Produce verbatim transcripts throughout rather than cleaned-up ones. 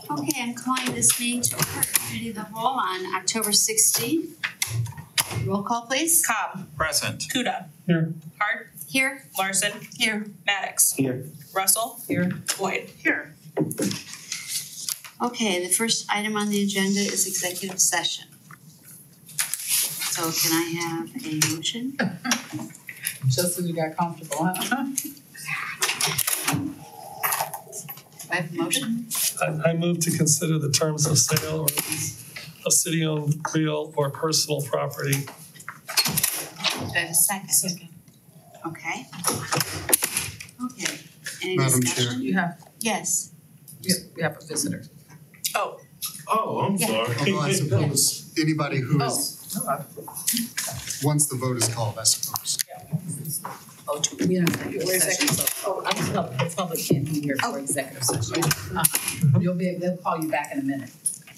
Okay, I'm calling this meeting to order, committee of the whole on October sixteenth. Roll call, please. Cobb. Present. Kuda. Here. Hart. Here. Larson. Here. Maddox. Here. Russell. Here. Boyd. Here. Okay, the first item on the agenda is executive session. So can I have a motion? Just as you got comfortable, huh? I have a motion. I, I move to consider the terms of sale or lease of city-owned real or personal property. Do I have a second? Second. Okay. Okay. Any Madam discussion? Chair. You have, Yes. you we have a visitor. Oh. Oh, I'm Yeah. sorry. Although I suppose anybody who is, Oh, no, I- once the vote is called, I suppose. oh, we have executive session, so, oh, I'm just, the public can't be here for executive session. Uh-huh. You'll be, they'll call you back in a minute.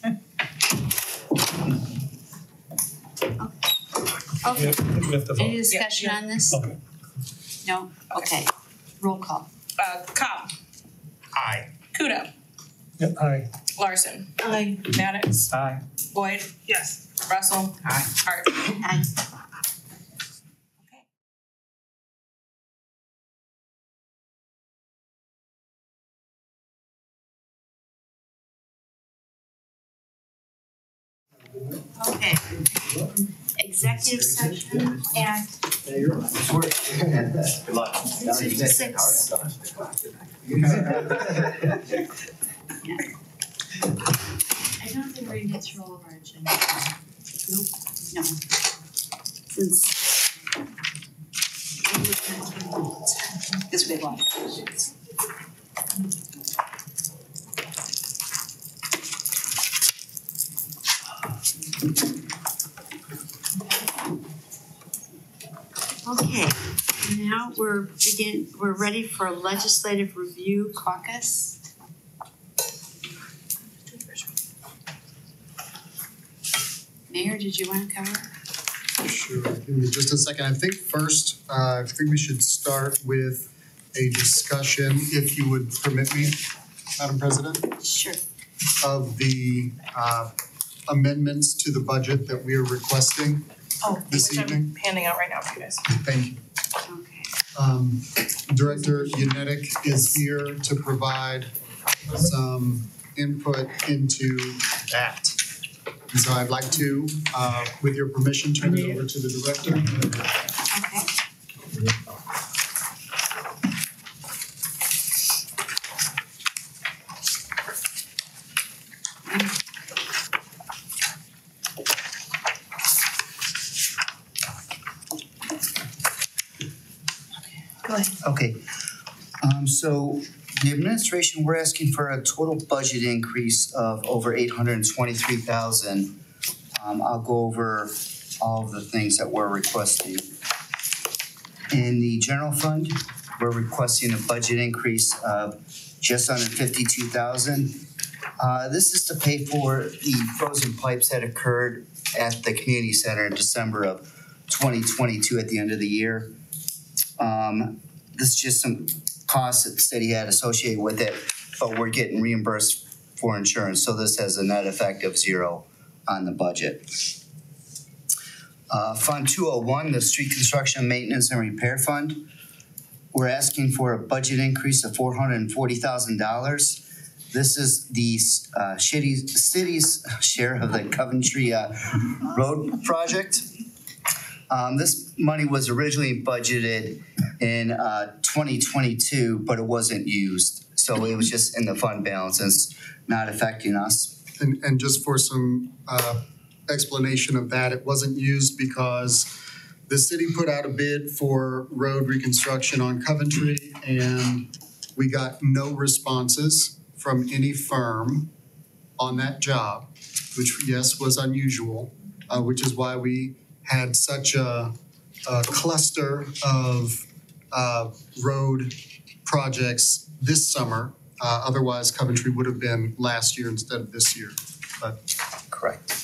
Okay. We have to Any vote. discussion Yeah, on this? Okay. No? Okay. Roll call. Uh, Cobb. Aye. Kuda. Yeah, aye. Larson. Aye. Maddox. Aye. Boyd. Yes. Russell. Aye. Hart. Aye. Okay. Executive session at Good luck. six. I don't think we're gonna get through all of our agenda. Nope. No. Since. Because we have a lot of questions. Okay, now we're begin, we're ready for legislative review caucus. Mayor, did you want to cover? Sure. Give me just a second. I think first, uh, I think we should start with a discussion, if you would permit me, Madam President, Sure. of the uh, amendments to the budget that we are requesting Oh, this which evening. I'm handing out right now for you guys. Thank you. Okay. Um, Director Yanetic is here to provide some input into that. And so I'd like to, uh, with your permission, turn it over to the director. Okay. Go ahead. Okay, um, so the administration, we're asking for a total budget increase of over eight hundred and twenty-three thousand. Um, I'll go over all of the things that we're requesting. In the general fund, we're requesting a budget increase of just under fifty-two thousand. Uh, this is to pay for the frozen pipes that occurred at the community center in December of twenty twenty-two at the end of the year. Um, this is just some costs that the city had associated with it, but we're getting reimbursed for insurance, so this has a net effect of zero on the budget. Uh, Fund two oh one, the Street Construction Maintenance and Repair Fund, we're asking for a budget increase of four hundred and forty thousand dollars. This is the uh, shitty, city's share of the Coventry uh, Road project. Um, this money was originally budgeted in uh, twenty twenty-two, but it wasn't used. So it was just in the fund balance and it's not affecting us. And, and just for some uh, explanation of that, it wasn't used because the city put out a bid for road reconstruction on Coventry and we got no responses from any firm on that job, which yes, was unusual, uh, which is why we had such a, a cluster of uh, road projects this summer. Uh, otherwise, Coventry would have been last year instead of this year. But correct.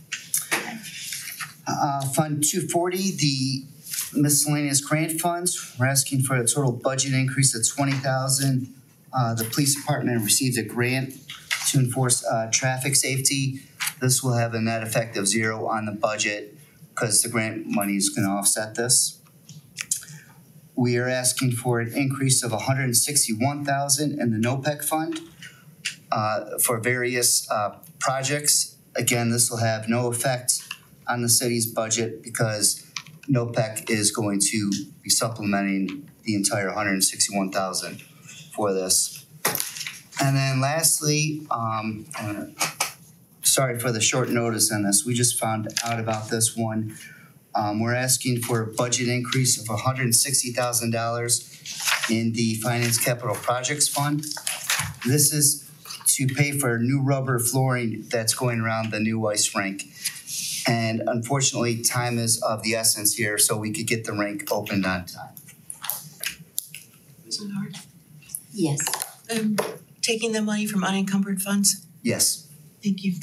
Uh, Fund two forty, the miscellaneous grant funds, we're asking for a total budget increase of twenty thousand. Uh, the police department received a grant to enforce uh, traffic safety. This will have a net effect of zero on the budget because the grant money is going to offset this. We are asking for an increase of one hundred sixty-one thousand dollars in the NOPEC fund uh, for various uh, projects. Again, this will have no effect on the city's budget because NOPEC is going to be supplementing the entire one hundred sixty-one thousand dollars for this. And then lastly, um, uh, sorry for the short notice on this. We just found out about this one. Um, we're asking for a budget increase of one hundred sixty thousand dollars in the Finance Capital Projects Fund. This is to pay for new rubber flooring that's going around the new ice rink. And unfortunately, time is of the essence here, so we could get the rink opened on time. Ms. Menard? Yes. Um, taking the money from unencumbered funds? Yes. Thank you.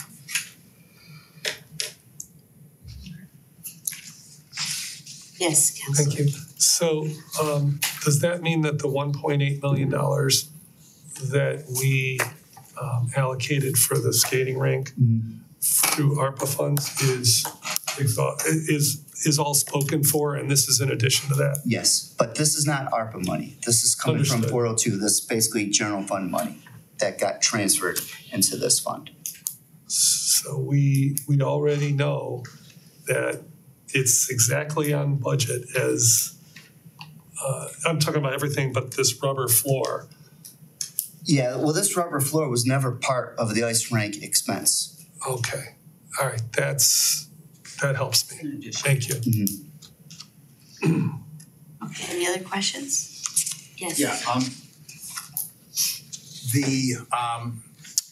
Yes, Councilor. Thank you. So um, does that mean that the one point eight million dollars that we um, allocated for the skating rink Mm-hmm. through ARPA funds is exha- is is all spoken for, and this is in addition to that? Yes, but this is not ARPA money. This is coming from Understood. four oh two. This is basically general fund money that got transferred into this fund. So we we already know that it's exactly on budget as, uh, I'm talking about everything but this rubber floor. Yeah, well, this rubber floor was never part of the ice rink expense. Okay, all right, that's, that helps me. Thank you. Mm-hmm. Okay, any other questions? Yes. Yeah, um, the, um,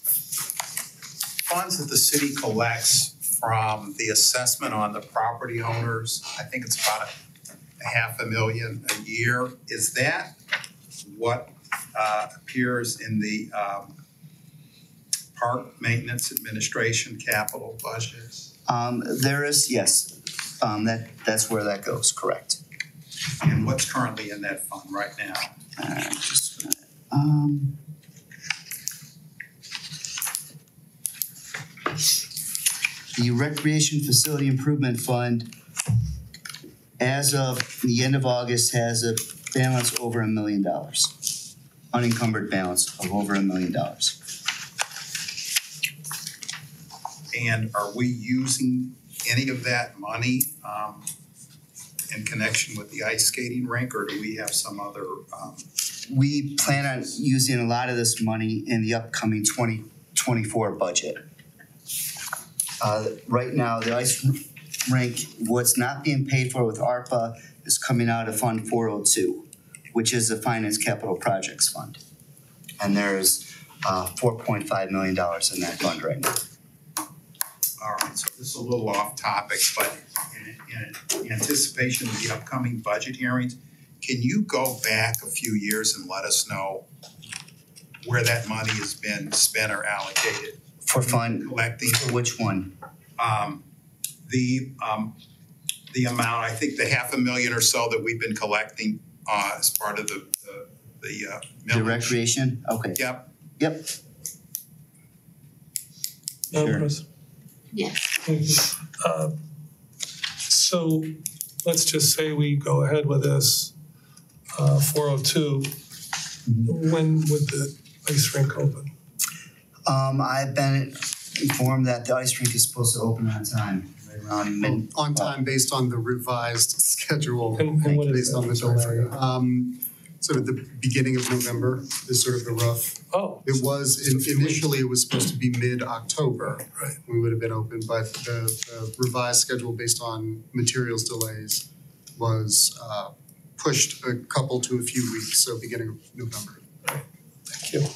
funds that the city collects from the assessment on the property owners, I think it's about a, a half a million a year. Is that what, uh, appears in the, um, park maintenance administration capital budgets? Um, there is, yes, um, that, that's where that goes, correct. And what's currently in that fund right now? Uh, just, um, the Recreation Facility Improvement Fund, as of the end of August, has a balance over a million dollars. Unencumbered balance of over a million dollars. And are we using any of that money um, in connection with the ice skating rink, or do we have some other? Um... We plan on using a lot of this money in the upcoming twenty twenty-four budget. Uh, right now, the ice rink, what's not being paid for with ARPA is coming out of Fund four oh two, which is the Finance Capital Projects Fund. And there's uh, four point five million dollars in that fund right now. All right, so this is a little off topic, but in, in anticipation of the upcoming budget hearings, can you go back a few years and let us know where that money has been spent or allocated? For fund, Collecting, for which one? um, the, um, the amount, I think the half a million or so that we've been collecting, uh, as part of the, the, the, uh, The millage. recreation? Okay. Yep, Yep. Madam Sure. President? Yes. Thank you. Uh, So let's just say we go ahead with this, uh, four oh two. When would the ice rink open? Um, I've been informed that the ice rink is supposed to open on time, right around mid. On time based on the revised schedule, And, and what is based on the that? delay. Um, sort of the beginning of November is sort of the rough. Oh. It was, in- initially it was supposed to be mid-October. Right. We would have been open, but the, the revised schedule based on materials delays was, uh, pushed a couple to a few weeks, so beginning of November. Thank you.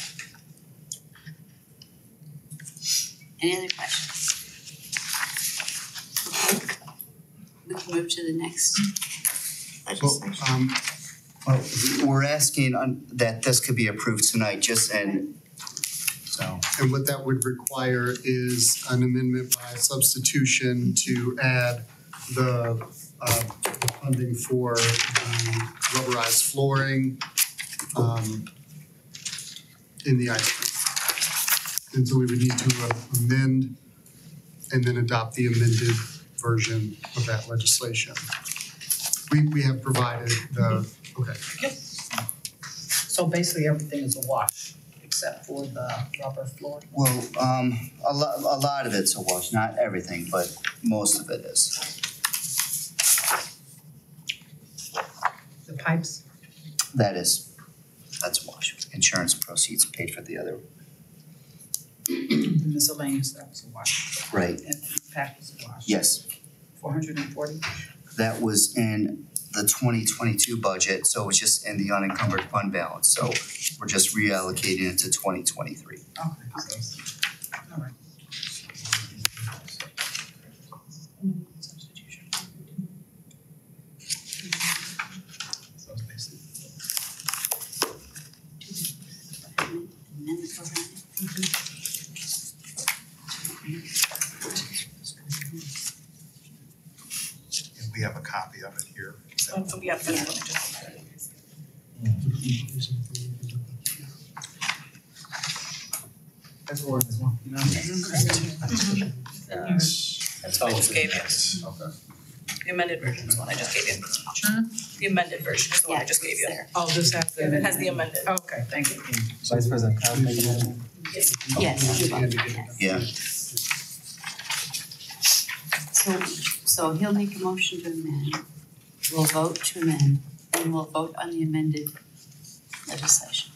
Any other questions? Okay. We can move to the next Well, legislation. um, Well, we're asking on, that this could be approved tonight, just and so. and what that would require is an amendment by substitution to add the, uh, funding for the rubberized flooring, um, in the ice rink. And so we would need to amend and then adopt the amended version of that legislation. We, we have provided the, okay. So basically, everything is a wash, except for the rubber floor. Well, um, a lot, a lot of it's a wash, not everything, but most of it is. The pipes, That is, that's a wash. Insurance proceeds paid for the other, the miscellaneous, that was a wash. right, And the impact was a wash. yes. Four hundred and forty? That was in the twenty twenty-two budget, so it's just in the unencumbered fund balance, so we're just reallocating it to twenty twenty-three. Okay, so, all right. Amend the program. And we have a copy of it here. Um, so we have this one, just. That's word as well, you know? That's what I just gave you. Okay. The amended version is the one I just gave you. The amended version is the one I just gave you. There. Oh, this has the It amendment. has the amended. Okay, thank you. Vice President Cobb, make a motion. Yes, you're welcome, yes. Yeah, So, so he'll make a motion to amend, we'll vote to amend, and we'll vote on the amended legislation.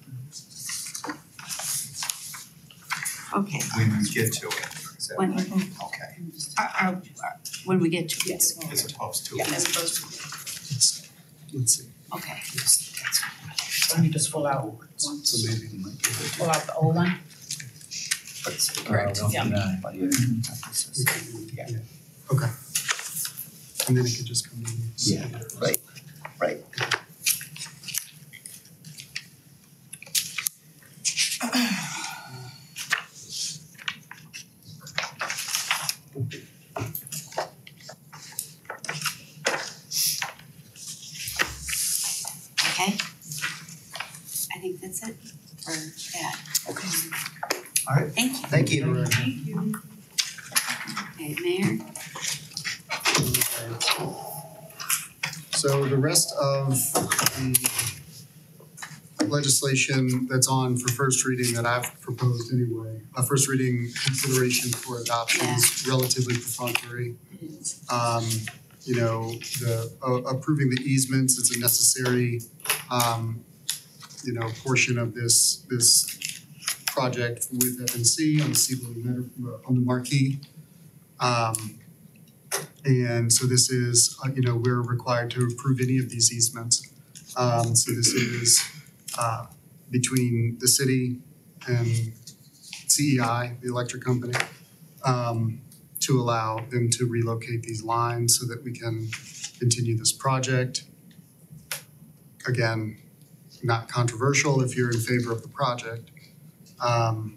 Okay, When we get to it. Is that When- right? Okay, our, our, our- when we get to it, Yes. as opposed to. Yeah, as opposed to. Let's see. okay. So you just fill out one, So maybe we might give it. fill out the old one? Correct, yeah. Okay. And then it could just come in. Yeah, right, right. Okay? I think that's it for that. Okay. All right. Thank you. Thank you. Okay, Mayor? So the rest of the legislation that's on for first reading that I've proposed anyway, a first reading consideration for adoption is relatively perfunctory. Um, you know, the uh, approving the easements is a necessary, um, you know, portion of this this project with F N C on the Seaboard Meta- on the marquee. Um, and so this is, uh, you know, we're required to approve any of these easements. Um, so this is uh, between the city and C E I, the electric company, um, to allow them to relocate these lines so that we can continue this project. Again, not controversial if you're in favor of the project. Um,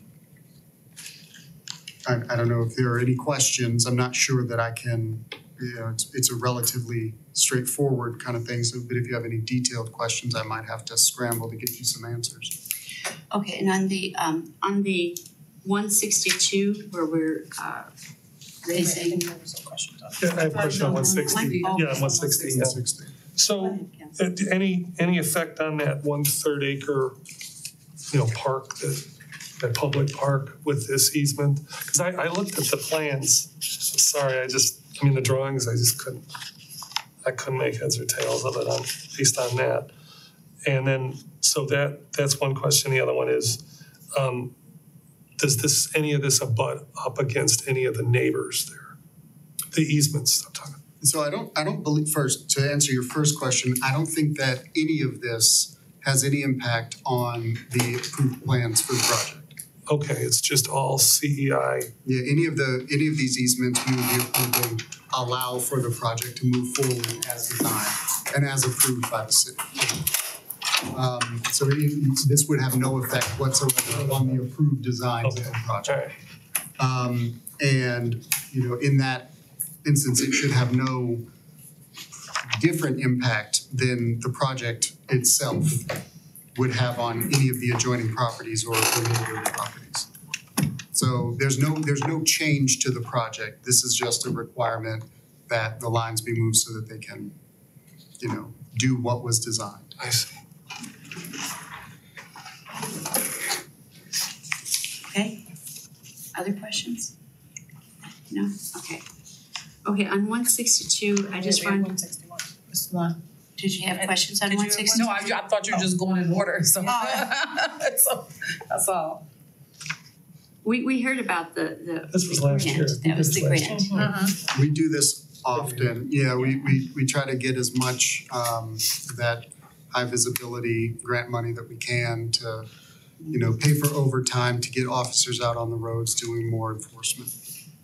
I, I don't know if there are any questions. I'm not sure that I can, you know, it's, it's a relatively straightforward kind of thing. So, but if you have any detailed questions, I might have to scramble to get you some answers. Okay, and on the, um, on the one sixty-two where we're, uh, I raising. think there were some questions on it. Yeah, I have a question on one sixty, One- yeah, one sixty, yeah. sixty. Go So, ahead, Council. uh, any, any effect on that one-third acre, you know, park, that, that public park with this easement? Because I, I looked at the plans, sorry, I just, I mean, the drawings, I just couldn't, I couldn't make heads or tails of it on, based on that. And then, so that, that's one question. The other one is, um, does this, any of this abut up against any of the neighbors there? The easements I'm talking about. So I don't, I don't believe, first, to answer your first question, I don't think that any of this has any impact on the approved plans for the project. Okay, it's just all C E I. Yeah, any of the, any of these easements we would be approving allow for the project to move forward as designed and as approved by the city. Um, so it- this would have no effect whatsoever on the approved designs of the project. Um, and, you know, in that instance, it should have no different impact than the project itself would have on any of the adjoining properties or or neighboring properties. So there's no, there's no change to the project. This is just a requirement that the lines be moved so that they can, you know, do what was designed. I see. Okay, other questions? No, okay. Okay, on one sixty-two, I just wanted, one sixty-one. This one. did you have questions on Did you one have sixty-two? No, I, I thought you were just going in order, so. So, that's all. We, we heard about the, the. This was last grant. year. That was the This grant. last We do this often. Yeah, we, we, we try to get as much, um, that high visibility grant money that we can to, you know, pay for overtime to get officers out on the roads doing more enforcement.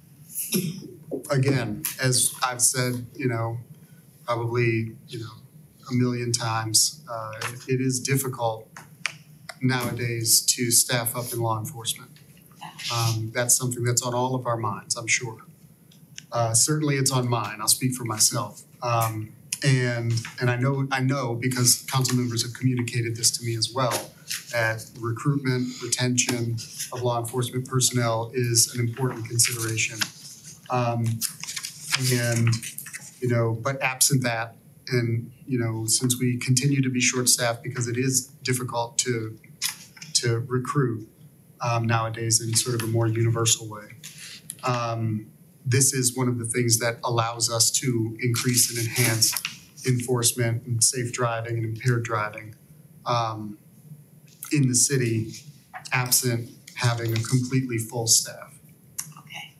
Again, as I've said, you know, probably, you know, a million times, uh, it, it is difficult nowadays to staff up in law enforcement. Um, that's something that's on all of our minds, I'm sure. Uh, certainly it's on mine, I'll speak for myself. Um, and, and I know, I know because council members have communicated this to me as well, that recruitment, retention of law enforcement personnel is an important consideration. Um, and, you know, but absent that, and, you know, since we continue to be short-staffed because it is difficult to, to recruit um, nowadays in sort of a more universal way. Um, this is one of the things that allows us to increase and enhance enforcement and safe driving and impaired driving um, in the city, absent having a completely full staff. Okay.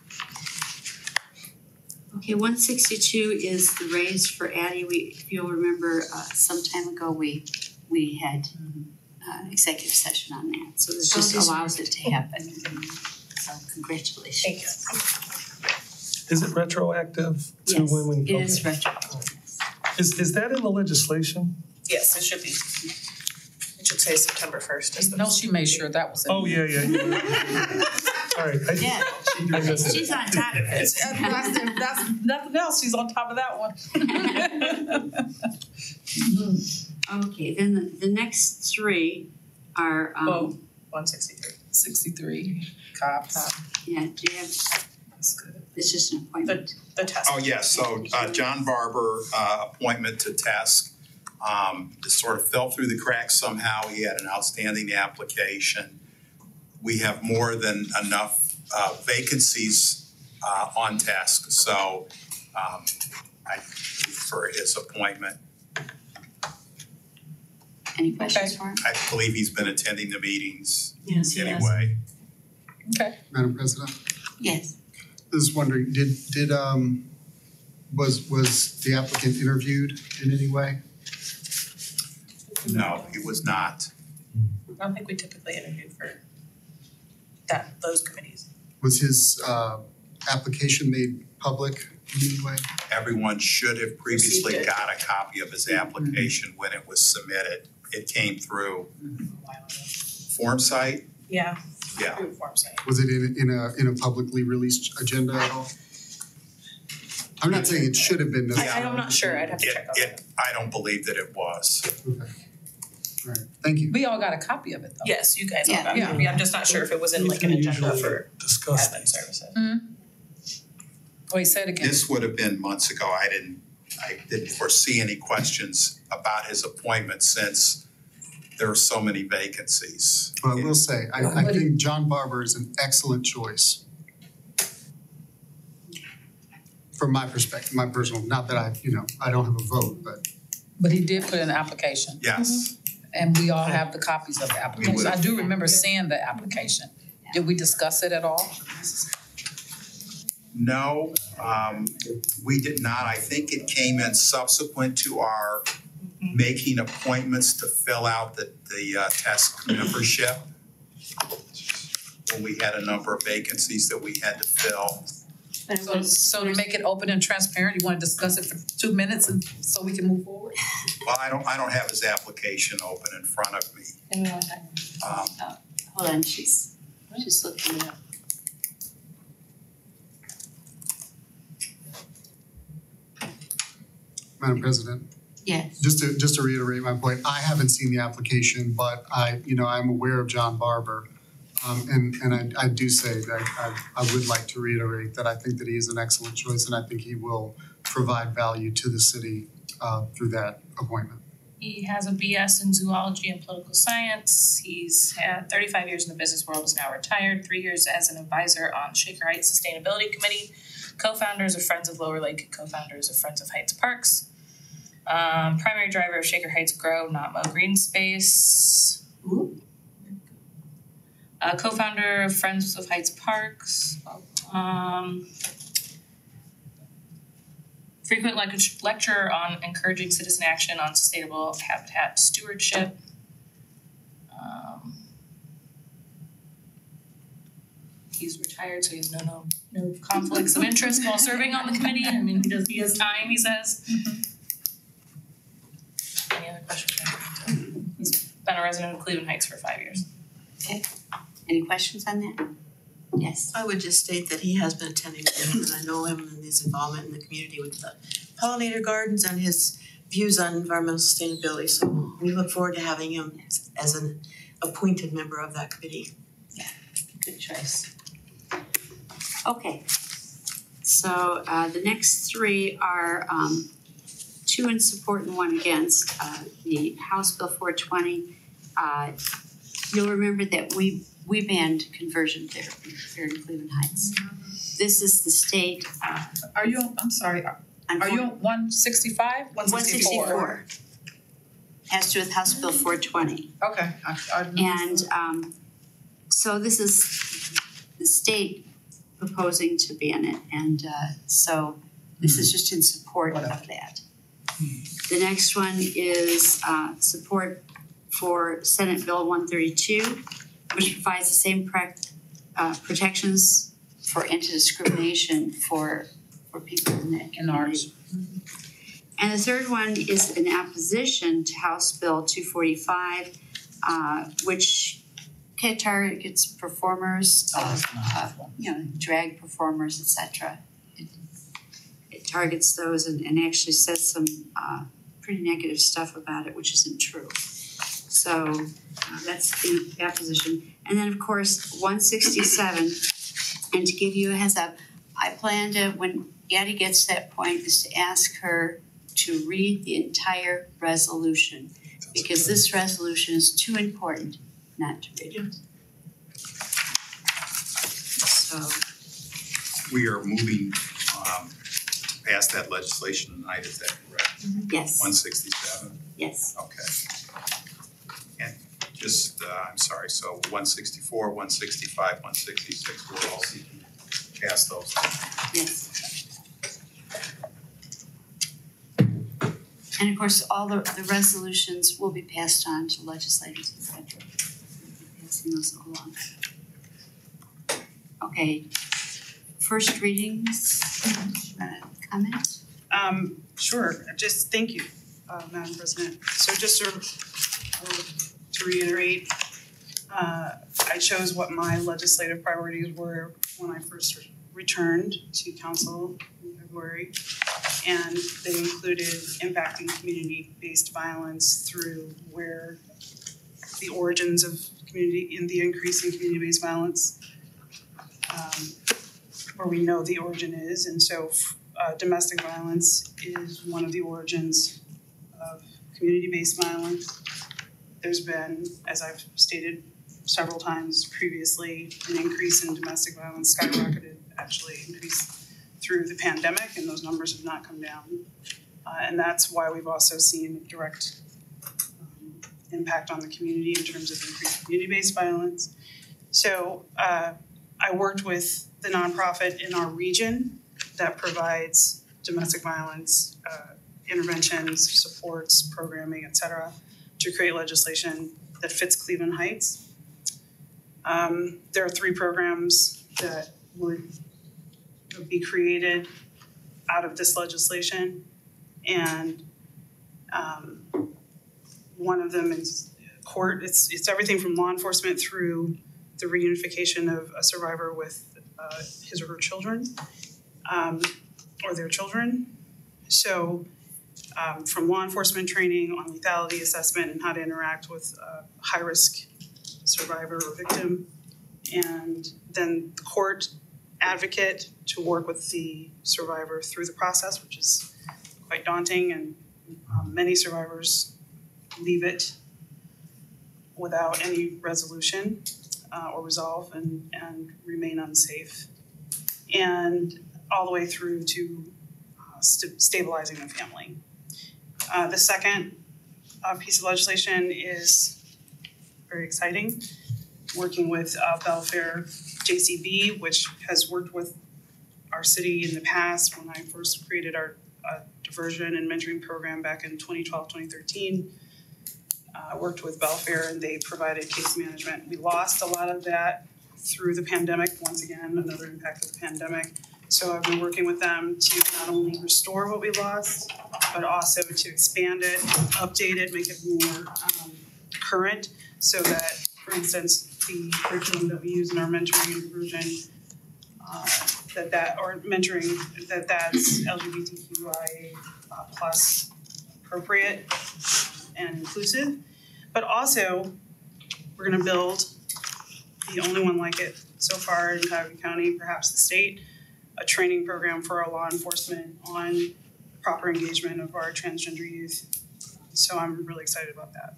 Okay, one sixty-two is the raise for Addie. We, if you'll remember, uh, some time ago, we, we had uh, executive session on that. So this just allows it to happen. So congratulations. Thank you. Is it retroactive to Yes, when we? it is okay. retro. Is, is that in the legislation? Yes, it should be. It should say September first is the. No, she made sure that was in. Oh, yeah, yeah, yeah. All right. I- Yeah, I missed it. she's on top of it. That's, that's, that's nothing else, she's on top of that one. Okay, then the, the next three are, Oh, um, one sixty-three. Sixty-three, cops, yeah, do you have, that's good. it's just an appointment. The test. Oh, yes, so uh John Barber, uh appointment to task, um just sort of fell through the cracks somehow. He had an outstanding application. We have more than enough uh vacancies uh on task, so um I for his appointment. Any questions for him? I believe he's been attending the meetings Yes, anyway. Okay. Madam President? Yes. I was wondering, did, did, um, was, was the applicant interviewed in any way? No, he was not. I don't think we typically interview for that, those committees. Was his, uh, application made public in any way? Everyone should have previously Received it. got a copy of his application when it was submitted. It came through Form site, Yeah. yeah. Through form site. Was it in, in a, in a publicly released agenda at all? I'm not saying it should have been. I, I'm not sure, I'd have to It, check on it, that. I don't believe that it was. Okay. All right, thank you. We all got a copy of it though. Yes, you guys all Yeah. got Yeah. it. I'm just not sure if it was in He's like an gonna agenda usually for discuss admin these. services. Wait, say it again. This would have been months ago. I didn't, I didn't foresee any questions about his appointment since there are so many vacancies. Well, I will say, I, I think John Barber is an excellent choice. From my perspective, my personal, not that I, you know, I don't have a vote, but But he did put in an application, Yes, and we all have the copies of the application. would. I do remember seeing the application. Did we discuss it at all? no, um, we did not. I think it came in subsequent to our making appointments to fill out the, the uh, test membership. When we had a number of vacancies that we had to fill. But it So, was, so to make it open and transparent, you wanna discuss it for two minutes and so we can move forward? Well, I don't, I don't have his application open in front of me. Um, hold on, she's, she's looking it up. Madam President, Yes. just to, just to reiterate my point, I haven't seen the application, but I, you know, I'm aware of John Barber. Um, and, and I, I do say that I, I would like to reiterate that I think that he is an excellent choice, and I think he will provide value to the city, uh, through that appointment. He has a B S in zoology and political science. He's had thirty-five years in the business world, is now retired, three years as an advisor on Shaker Heights Sustainability Committee, co-founders of Friends of Lower Lake, co-founders of Friends of Heights Parks. Um, primary driver of Shaker Heights Grow, Not Mow Green Space. Ooh. Uh, co-founder of Friends of Heights Parks. Um, frequent lec- lecturer on encouraging citizen action on sustainable habitat stewardship. Um, he's retired, so he has no no no conflicts of interest while serving on the committee. I mean, he does he has time, he says. Mm-hmm. Any other questions? He's been a resident of Cleveland Heights for five years. Okay. Any questions on that? Yes. I would just state that he has been attending them, and I know him and his involvement in the community with the pollinator gardens and his views on environmental sustainability. So we look forward to having him as an appointed member of that committee. Yeah, good choice. Okay, so uh, the next three are um, two in support and one against. Uh, the House Bill four twenty. Uh, you'll remember that we we banned conversion therapy here in Cleveland Heights. This is the state. Uh, Are you, on- I'm sorry, are are you on one sixty-five? one sixty-four. Has to do with House Bill four twenty. Okay, I, I. And um, so this is the state proposing to ban it, and uh, so this is just in support of that. The next one is uh, support for Senate Bill one thirty-two, which provides the same prac- uh, protections for anti-discrimination for for people in that In ours. And the third one is in opposition to House Bill two forty-five, uh, which targets performers, of, uh, you know, drag performers, et cetera. It, it targets those and, and actually says some uh, pretty negative stuff about it, which isn't true. So uh, that's in opposition. And then, of course, one sixty-seven, and to give you a heads up, I plan to, when Addie gets to that point, is to ask her to read the entire resolution, because this resolution is too important not to read it. So, We are moving um past that legislation tonight, is that correct? yes, One sixty-seven, yes. okay. And just, uh, I'm sorry, so one sixty-four, one sixty-five, one sixty-six, we're all seeking to pass those. Yes. And of course, all the, the resolutions will be passed on to legislators, et cetera. We'll be passing those along. Okay, first readings, uh, comment? Um, sure, just thank you, uh, Madam President. So just to, uh, to reiterate, uh, I chose what my legislative priorities were when I first re- returned to council in February. And they included impacting community-based violence through where the origins of community, in the increase in community-based violence, um, where we know the origin is. And so uh, domestic violence is one of the origins of community-based violence. There's been, as I've stated several times previously, an increase in domestic violence, skyrocketed, actually increased through the pandemic, and those numbers have not come down. Uh, and that's why we've also seen a direct um, impact on the community in terms of increased community-based violence. So uh, I worked with the nonprofit in our region that provides domestic violence uh, interventions, supports, programming, et cetera, to create legislation that fits Cleveland Heights. Um, there are three programs that would be created out of this legislation, and um, one of them is court. It's it's everything from law enforcement through the reunification of a survivor with uh, his or her children, um, or their children. So um, from law enforcement training on lethality assessment and how to interact with a high-risk survivor or victim, and then the court advocate to work with the survivor through the process, which is quite daunting, and um, many survivors leave it without any resolution uh, or resolve and, and remain unsafe. And all the way through to uh, st- stabilizing the family. Uh, the second uh, piece of legislation is very exciting, working with uh, Belfair J C B, which has worked with our city in the past when I first created our uh, diversion and mentoring program back in twenty twelve, twenty thirteen. I uh, worked with Belfair and they provided case management. We lost a lot of that through the pandemic, once again, another impact of the pandemic. So I've been working with them to not only restore what we lost, but also to expand it, update it, make it more um, current, so that, for instance, the curriculum that we use in our mentoring and diversion, uh, that that, or mentoring, that that's L G B T Q I A uh, plus appropriate and inclusive. But also, we're gonna build the only one like it so far in Tioga County, perhaps the state, a training program for our law enforcement on proper engagement of our transgender youth. So I'm really excited about that.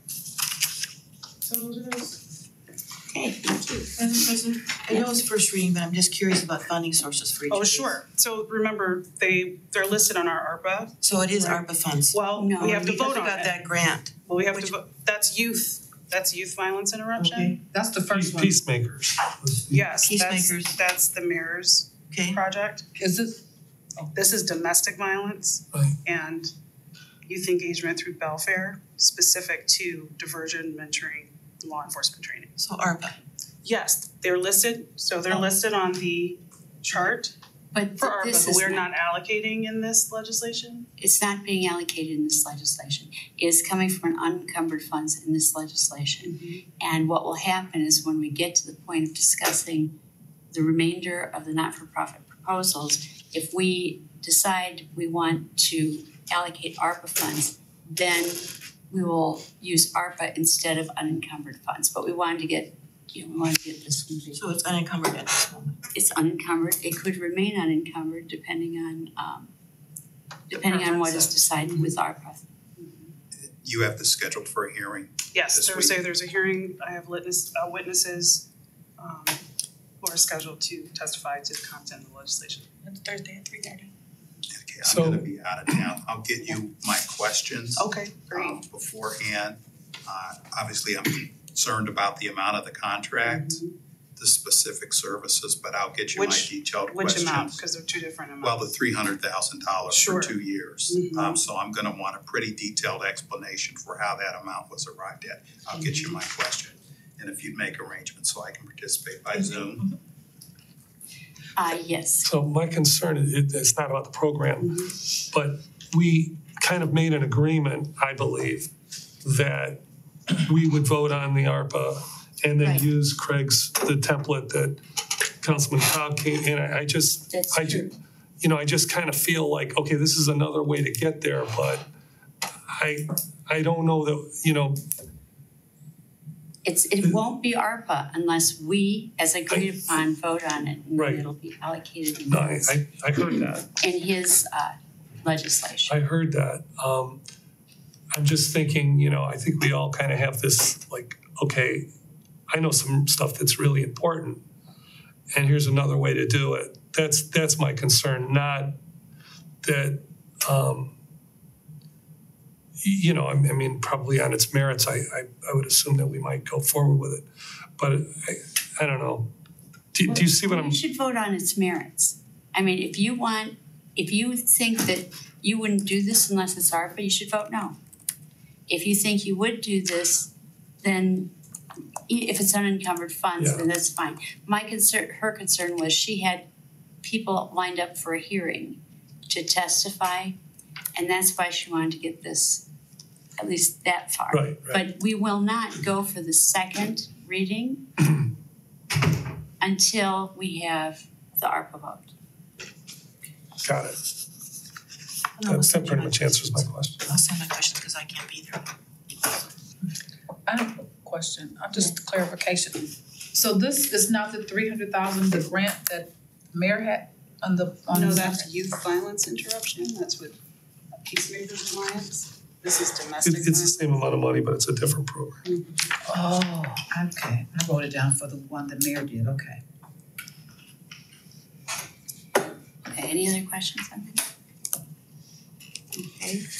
So those are those. Okay, thank you. Madam President, I know it's first reading, but I'm just curious about funding sources for each of Oh, these. sure. So remember, they, they're listed on our ARPA. So it is Right. ARPA funds. Well, No. we have to Because vote we on got it. that grant. Well, we have Which- to vote, that's youth, that's youth violence interruption. Okay. That's the first one. Peacemakers. Yes, Peacemakers. that's, that's the mayor's Okay. project. Is this, This is domestic violence Right. and youth engagement through Belfair, specific to diversion, mentoring, and law enforcement training. So ARPA. Yes, they're listed, so they're listed on the chart But for th- ARPA, this but is we're not, not allocating in this legislation. it's not being allocated in this legislation. It is coming from unencumbered funds in this legislation. And what will happen is when we get to the point of discussing the remainder of the not-for-profit proposals, if we decide we want to allocate ARPA funds, then we will use ARPA instead of unencumbered funds. But we wanted to get, you know, we wanted to get this one big. So it's unencumbered at this moment. It's unencumbered. It could remain unencumbered depending on, um, depending on what is preference. decided with ARPA. You have this scheduled for a hearing. Yes, This Thursday, week. there's a hearing, I have witness, uh, witnesses, um, who are scheduled to testify to the content of the legislation. It's Thursday at three thirty. Okay, So- I'm gonna be out of town. I'll get you my questions Okay, great. um, beforehand. Uh, obviously, I'm concerned about the amount of the contract, the specific services, but I'll get you my Which- detailed Which questions. amount, because they're two different amounts. Well, the three hundred thousand dollars Sure. for two years. Mhm. Um, so I'm gonna want a pretty detailed explanation for how that amount was arrived at. I'll get you my question. And if you'd make arrangements so I can participate by Zoom. Uh, yes. So my concern, it, it's not about the program, but we kind of made an agreement, I believe, that we would vote on the ARPA and then Right. use Craig's, the template that Councilman Cobb came, and I, I just, That's I true. ju- you know, I just kind of feel like, okay, this is another way to get there, but I, I don't know that, you know, It's, it won't be ARPA unless we, as agreed upon, vote on it. And Right. then it'll be allocated in no, I, his, I, I heard that. in his, uh, legislation. I heard that. Um, I'm just thinking, you know, I think we all kind of have this, like, okay, I know some stuff that's really important, and here's another way to do it. That's, that's my concern, not that, um, y- you know, I I mean, probably on its merits, I, I, I would assume that we might go forward with it. But I, I don't know. Do, do you see what I'm? You should vote on its merits. I mean, if you want, if you think that you wouldn't do this unless it's ARPA, you should vote no. If you think you would do this, then i- if it's unencumbered funds, Yeah. then that's fine. My concern, her concern was she had people lined up for a hearing to testify, and that's why she wanted to get this at least that far. Right, right. But we will not go for the second reading until we have the ARPA vote. Got it. And I'll That, send that you pretty my much answers my question. I'll send my questions because I can't be there. I have a question, uh, just clarification. So this is not the three hundred thousand, the grant that mayor had on the, on the. No, that's youth violence interruption, that's what Peacemakers Alliance. This is domestic It, it's the violence. same amount of money, but it's a different program. Oh, okay, I wrote it down for the one the mayor did, okay. Okay, any other questions on that? Okay.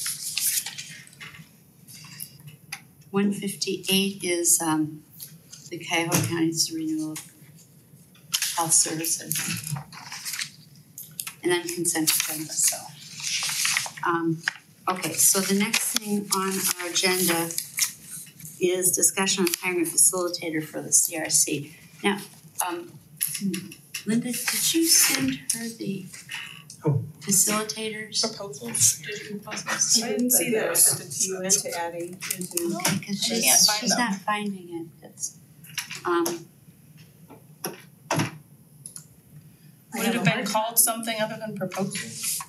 One fifty-eight is um the Cuyahoga County's renewal of health services. And then consent agenda, so. Um, okay, so the next thing on our agenda is discussion on hiring a facilitator for the C R C. Now, um, Linda, did you send her the Oh. facilitators? Proposals, did you propose? I didn't see that, I sent it to you and to Addie and to. Okay, cause I can't she's, find she's them. not finding it, that's, um, Would it have been called something other than proposals?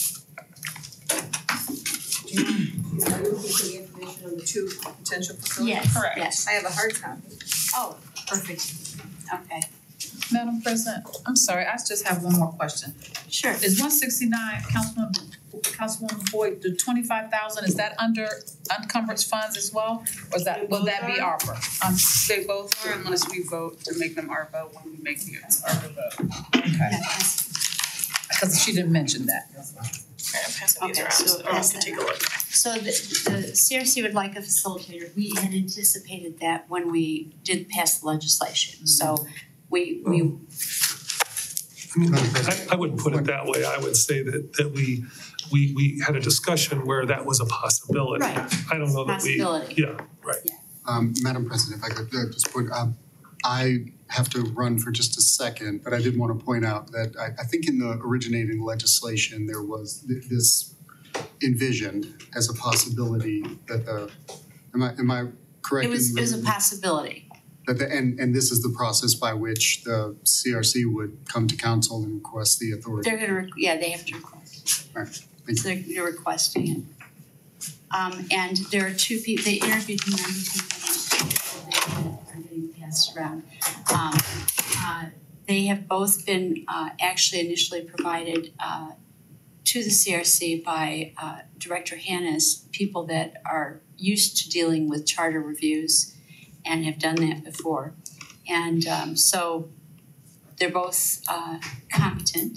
Are you looking for the information on the two potential facilities? yes, Correct. yes. I have a hard copy. Oh, perfect, okay, Madam President, I'm sorry, I just have one more question. sure. Is one sixty-nine, Councilwoman, Councilwoman Boyd, the twenty-five thousand, is that under encumbered funds as well? Or is that, will that be ARPA? Um, They both are unless we vote to make them ARPA when we make the ARPA vote. okay, Yes. because she didn't mention that. Alright, I'm passing these Okay, around so so everyone pass can that take a look. So the, the C R C would like a facilitator, we had anticipated that when we did pass the legislation, so we, we, I mean, I, I wouldn't put it that way. I would say that, that we, we, we had a discussion where that was a possibility. Right. I don't know that we, possibility. yeah, right. Um, Madam President, if I could uh, just point, um, I have to run for just a second, but I did want to point out that I, I think in the originating legislation, there was th- this envisioned as a possibility that the, am I, am I correct? It was, in it was a remembering- possibility. That the, and, and this is the process by which the C R C would come to council and request the authority. They're gonna, re- yeah, they have to request. Right, thank you. So they're, they're requesting it. Um, and there are two people, they interviewed many people that are getting passed around. Um, uh, they have both been, uh, actually initially provided, uh, to the C R C by, uh, Director Hannes, people that are used to dealing with charter reviews and have done that before. And, um, so they're both, uh, competent.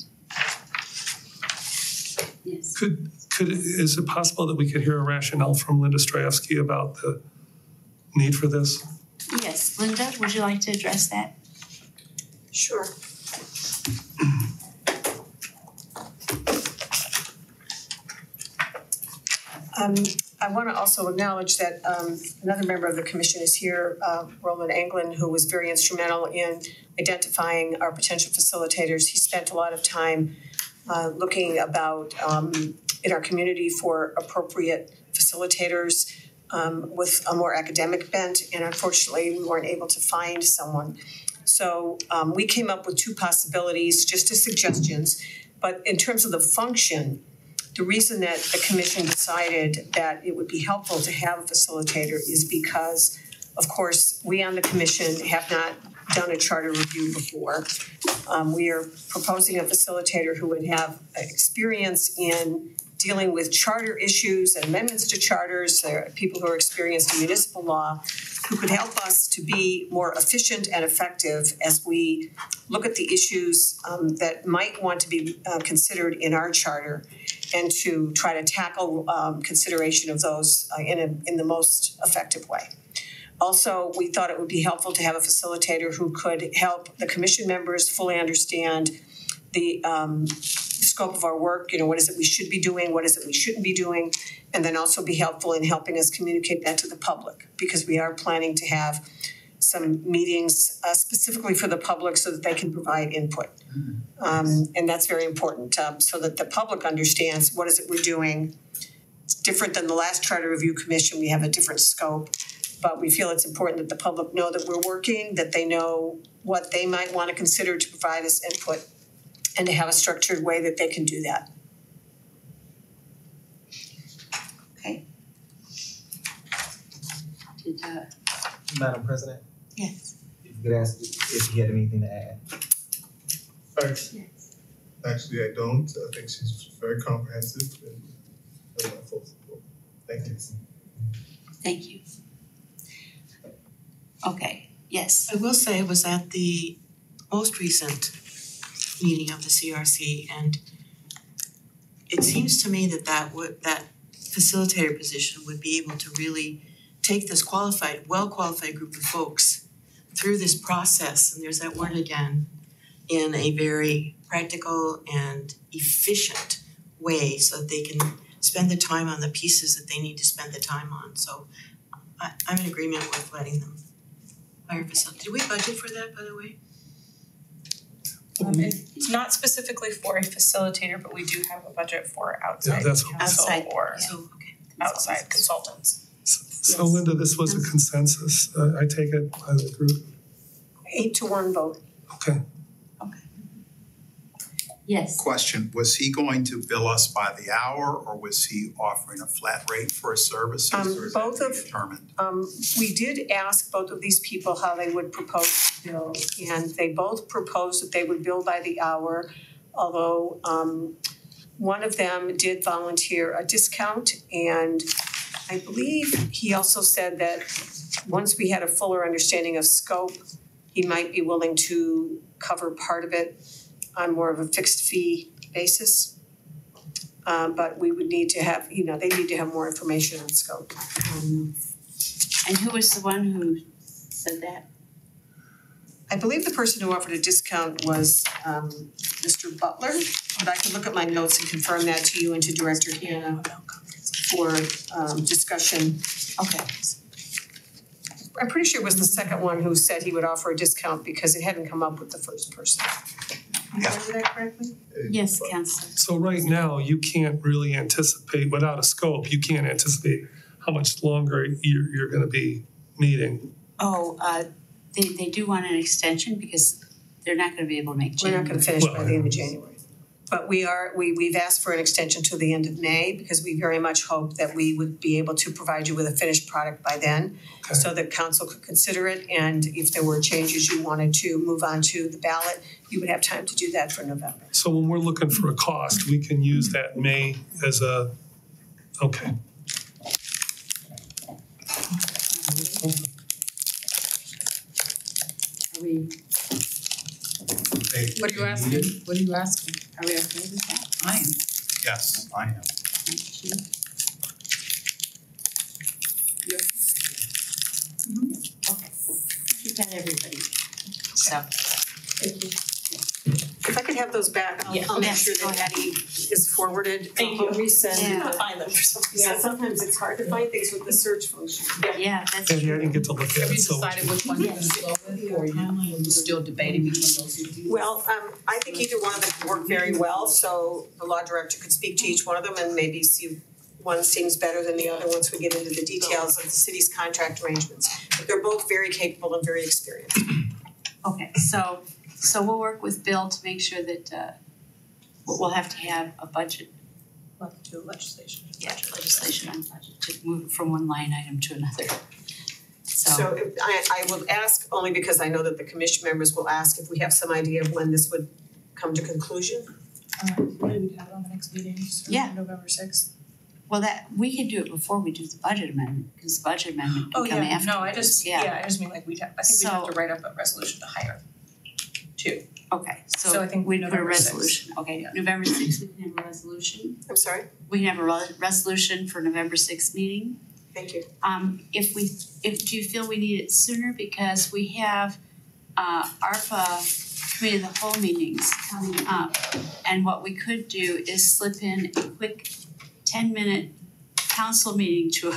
Yes. Could, could, is it possible that we could hear a rationale from Linda Strayevsky about the need for this? Yes, Linda, would you like to address that? Sure. Um, I want to also acknowledge that um, another member of the commission is here, uh, Roland Anglin, who was very instrumental in identifying our potential facilitators. He spent a lot of time uh, looking about um, in our community for appropriate facilitators um, with a more academic bent, and unfortunately, we weren't able to find someone. So um, we came up with two possibilities, just as suggestions, but in terms of the function, the reason that the commission decided that it would be helpful to have a facilitator is because, of course, we on the commission have not done a charter review before. Um, we are proposing a facilitator who would have experience in dealing with charter issues and amendments to charters. There are people who are experienced in municipal law who could help us to be more efficient and effective as we look at the issues um, that might want to be uh, considered in our charter, and to try to tackle um, consideration of those uh, in, a, in the most effective way. Also, we thought it would be helpful to have a facilitator who could help the commission members fully understand the um, scope of our work, you know, what is it we should be doing, what is it we shouldn't be doing, and then also be helpful in helping us communicate that to the public, because we are planning to have some meetings uh, specifically for the public so that they can provide input. Um, and that's very important, um, so that the public understands what is it we're doing. It's different than the last Charter Review Commission. We have a different scope, but we feel it's important that the public know that we're working, that they know what they might want to consider to provide us input, and to have a structured way that they can do that. Okay. Did, uh, Madam President, yes, if could ask if he had anything to add. Actually, actually, I don't. I think she's very comprehensive and and my full support. Thank you. Thank you. Okay, yes. I will say I was at the most recent meeting of the C R C, and it seems to me that that would, that facilitator position would be able to really take this qualified, well-qualified group of folks through this process, and there's that word again, in a very practical and efficient way so that they can spend the time on the pieces that they need to spend the time on. So I I'm in agreement with letting them hire facilitator. Did we budget for that, by the way? Um, it's not specifically for a facilitator, but we do have a budget for outside that's what- counsel Outside, or So, okay. outside consultants. So Linda, this was a consensus, uh, I take it by the group, Eight to one vote. okay. Yes. Question, was he going to bill us by the hour or was he offering a flat rate for his services Um, or is that both to be of- determined? Um, we did ask both of these people how they would propose to bill, and they both proposed that they would bill by the hour, although, um, one of them did volunteer a discount, and I believe he also said that once we had a fuller understanding of scope, he might be willing to cover part of it on more of a fixed fee basis. Um, but we would need to have, you know, they need to have more information on scope. Um, and who was the one who said that? I believe the person who offered a discount was um Mister Butler, but I can look at my notes and confirm that to you and to Director Hannah for um discussion. Okay. I'm pretty sure it was the second one who said he would offer a discount because it hadn't come up with the first person. Am I remember that correctly? Yes, Counselor. So right now, you can't really anticipate, without a scope, you can't anticipate how much longer you're you're gonna be meeting. Oh, uh, they, they do want an extension because they're not gonna be able to make We're January. not gonna finish by Well, the end of January. But we are, we we've asked for an extension to the end of May because we very much hope that we would be able to provide you with a finished product by then. Okay. So that council could consider it, and if there were changes you wanted to move on to the ballot, you would have time to do that for November. So when we're looking for a cost, we can use that May as a, okay. Are we, What are you asking? What are you asking? are we okay with that? I am. Yes, I am. Thank you. Okay. You've got everybody. So. Thank you. If I could have those back, I'll Yeah. I'll make Yes, sure go that ahead. Eddie is forwarded. Thank you. I'll resend. Yeah. find them for some reason. Yeah, sometimes it's hard to find things with the search function. Yeah, that's Eddie, I true. didn't get to look at Have you it, so. decided which one you're gonna go with, or you, or you still debating between those two? Well, um, I think either one of them could work very well, so the law director could speak to each one of them and maybe see one seems better than the other once we get into the details of the city's contract arrangements. But they're both very capable and very experienced. Okay, so, so we'll work with Bill to make sure that, uh, we'll we'll have to have a budget, We'll have to do legislation. yeah, legislation on budget to move it from one line item to another. So, So if I I will ask only because I know that the commission members will ask if we have some idea of when this would come to conclusion. Um, what do we have on the next meeting? So Yeah. November sixth? well, that, we could do it before we do the budget amendment, because the budget amendment Oh, can come yeah, afterwards. no, I just, Yeah. yeah, I just mean like we'd have, I think we'd have So- to write up a resolution to hire two. Okay, So so I think we put a November sixth. resolution, okay, Yeah. November sixth, we can have a resolution. I'm sorry? We can have a re- resolution for November sixth meeting. Thank you. Um, if we, if, do you feel we need it sooner, because we have, uh, ARPA committee of the whole meetings coming up. And what we could do is slip in a quick ten minute council meeting to,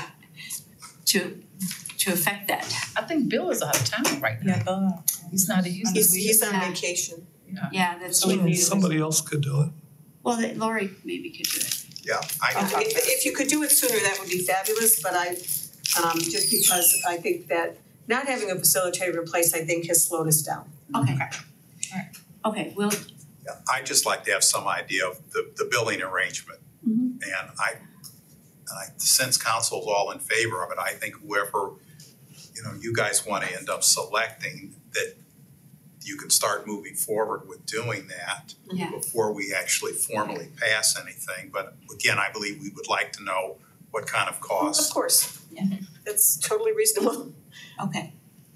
to, to affect that. I think Bill is out of town right now. Yeah, Bill. He's not, he's. He's he's on Yeah. vacation. Yeah, that's. So we need- Somebody else could do it. Well, that Lori maybe could do it. Yeah, I, Okay, if if you could do it sooner, that would be fabulous, but I, um, just because I think that not having a facilitator in place, I think has slowed us down. Okay. Alright. Okay, well, yeah, I'd just like to have some idea of the, the billing arrangement. Mhm. And I, and I, since council's all in favor of it, I think whoever, you know, you guys wanna end up selecting, that you can start moving forward with doing that Yeah. before we actually formally pass anything. But again, I believe we would like to know what kind of costs. Of course. Yeah. That's totally reasonable. Okay.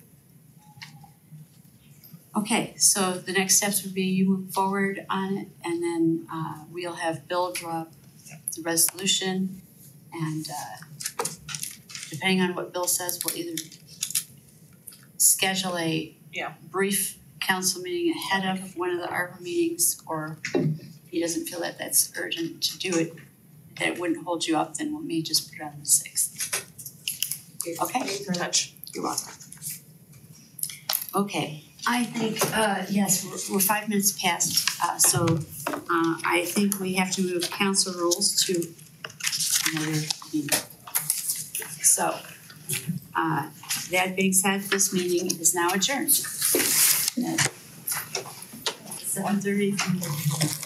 Okay, so the next steps would be you move forward on it, and then uh we'll have Bill draw up the resolution, and uh depending on what Bill says, we'll either schedule a Yeah. brief council meeting ahead of one of the ARPA meetings, or if he doesn't feel that that's urgent to do it, that it wouldn't hold you up, then we may just put it on the sixth. Okay? Thank you very much. You're welcome. Okay, I think, uh, yes, we're, we're five minutes past, uh, so, uh, I think we have to move council rules to another meeting. So, uh, that being said, this meeting is now adjourned. Seven thirty.